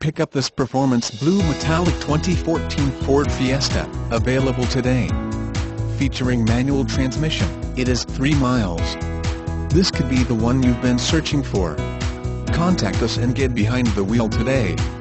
pick up this performance blue metallic 2014 Ford Fiesta, available today. Featuring manual transmission, it is 3 miles. This could be the one you've been searching for. Contact us and get behind the wheel today.